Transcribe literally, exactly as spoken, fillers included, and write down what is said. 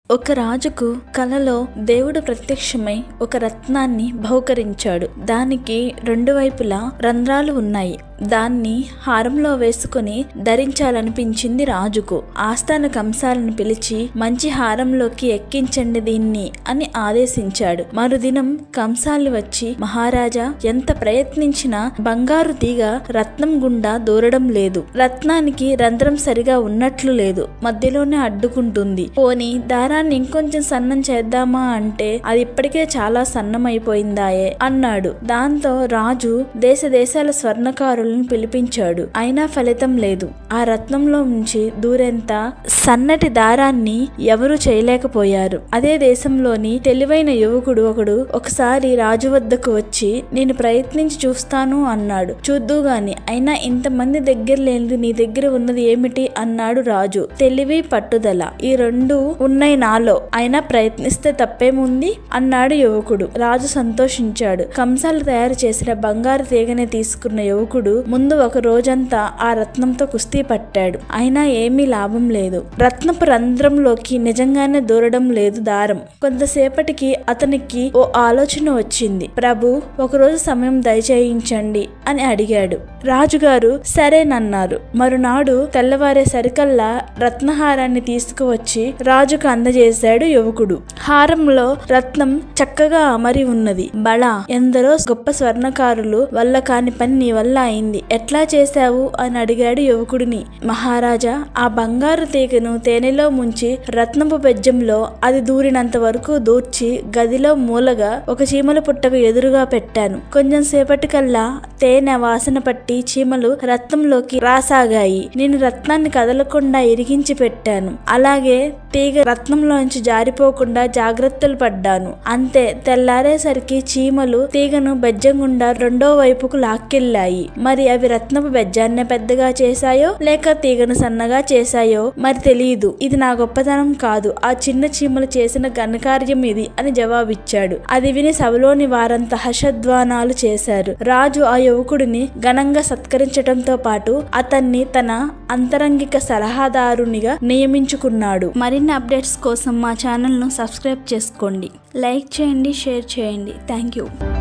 ఒక రాజుకు కలలో దేవుడు ప్రత్యక్షమై ఒక రత్నాన్ని బహుకరించాడు. దానికి రెండు వైపులా రంధ్రాలు ఉన్నాయి. దాన్ని హారంలో వేసుకుని ధరించాలనిపించింది రాజుకు. ఆస్థాన కంసాలను పిలిచి మంచి హారంలోకి ఎక్కించండి దీన్ని అని ఆదేశించాడు. మరుదినం కంసాలు వచ్చి, మహారాజా, ఎంత ప్రయత్నించినా బంగారు తీగ రత్నం గుండా దూరడం లేదు. రత్నానికి రంధ్రం సరిగా ఉన్నట్లు లేదు, మధ్యలోనే అడ్డుకుంటుంది. పోని దారాన్ని ఇంకొంచెం సన్నం చేద్దామా అంటే అది ఇప్పటికే చాలా సన్నమైపోయిందాయే అన్నాడు. దాంతో రాజు దేశ దేశాల స్వర్ణకారులను పిలిపించాడు. అయినా ఫలితం లేదు. ఆ రత్నంలో నుంచి దూరెంత సన్నటి దారాన్ని ఎవరు చేయలేకపోయారు. అదే దేశంలోని తెలివైన యువకుడు ఒకడు ఒకసారి రాజు వద్దకు వచ్చి, నేను ప్రయత్నించి చూస్తాను అన్నాడు. చూద్దుగాని, అయినా ఇంతమంది దగ్గర లేనిది నీ దగ్గర ఉన్నది ఏమిటి అన్నాడు రాజు. తెలివి, పట్టుదల ఈ రెండు ఉన్నాయి నాలో, అయినా ప్రయత్నిస్తే తప్పేముంది అన్నాడు యువకుడు. రాజు సంతోషించాడు. కంసాలు తయారు చేసిన బంగారు తీగనే తీసుకున్న యువకుడు ముందు ఒక రోజంతా ఆ రత్నంతో కుస్తీ పట్టాడు. అయినా ఏమీ లాభం లేదు. రత్నపు రంధ్రంలోకి నిజంగానే దూరడం లేదు దారం. కొంతసేపటికి అతనికి ఓ ఆలోచన వచ్చింది. ప్రభు, ఒకరోజు సమయం దయచేయించండి అని అడిగాడు. రాజుగారు సరేనన్నారు. మరునాడు తెల్లవారే సరికల్లా రత్నహారాన్ని తీసుకువచ్చి రాజుకు అందజేశాడు యువకుడు. హారంలో రత్నం చక్కగా అమరి ఉన్నది. బళా, ఎందరో గొప్ప స్వర్ణకారులు వల్ల కాని పని నీ వల్ల అయింది. ఎట్లా చేశావు అని అడిగాడు యువకుడిని. మహారాజా, ఆ బంగారు తీగను తేనెలో ముంచి రత్నపు బెజ్జంలో అది దూరినంత వరకు దూర్చి గదిలో మూలగా ఒక చీమల పుట్టకు ఎదురుగా పెట్టాను. కొంచెం సేపటికల్లా తేనె వాసన పట్టి చీమలు రత్నంలోకి రాసాగాయి. నేను రత్నాన్ని కదలకుండా ఇరిగించి పెట్టాను. అలాగే తీగ రత్నంలోంచి జారిపోకుండా జాగ్రత్తలు పడ్డాను. అంతే, తెల్లారేసరికి చీమలు తీగను బెజ్జం గుండా రెండో వైపుకు లాక్కెళ్ళాయి. మరి అవి రత్నపు బెజ్జాన్నే పెద్దగా చేశాయో లేక తీగను సన్నగా చేశాయో మరి తెలియదు. ఇది నా గొప్పతనం కాదు, ఆ చిన్న చీమలు చేసిన ఘనకార్యం ఇది అని జవాబిచ్చాడు. అది విని సభలోని వారంతా హర్షధ్వానాలు చేశారు. రాజు ఆ యువకుడిని ఘనంగా సత్కరించడంతో పాటు అతన్ని తన అంతరంగిక సలహాదారునిగా నియమించుకున్నాడు. మరిన్ని అప్డేట్స్ కోసం మా ఛానల్ ను సబ్స్క్రైబ్ చేసుకోండి, లైక్ చేయండి, షేర్ చేయండి. Thank you.